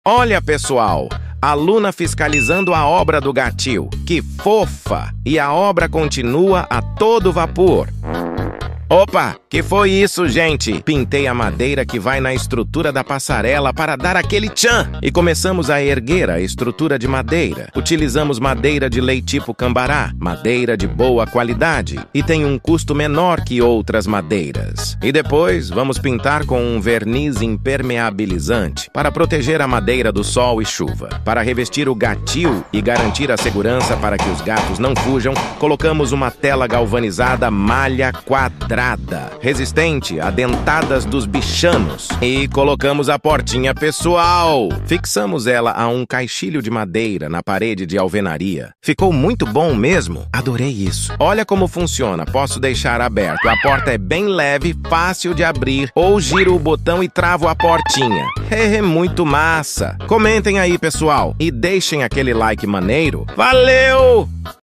Olha, pessoal, a Luna fiscalizando a obra do Gatil. Que fofa! E a obra continua a todo vapor. Opa, que foi isso, gente? Pintei a madeira que vai na estrutura da passarela para dar aquele tchan. E começamos a erguer a estrutura de madeira. Utilizamos madeira de lei tipo cambará, madeira de boa qualidade e tem um custo menor que outras madeiras. E depois vamos pintar com um verniz impermeabilizante para proteger a madeira do sol e chuva. Para revestir o Gatil e garantir a segurança para que os gatos não fujam, colocamos uma tela galvanizada malha quadrada, resistente a dentadas dos bichanos. E colocamos a portinha pessoal. Fixamos ela a um caixilho de madeira na parede de alvenaria. Ficou muito bom mesmo. Adorei isso. Olha como funciona. Posso deixar aberto. A porta é bem leve, fácil de abrir. Ou giro o botão e travo a portinha. É muito massa. Comentem aí, pessoal. E deixem aquele like maneiro. Valeu!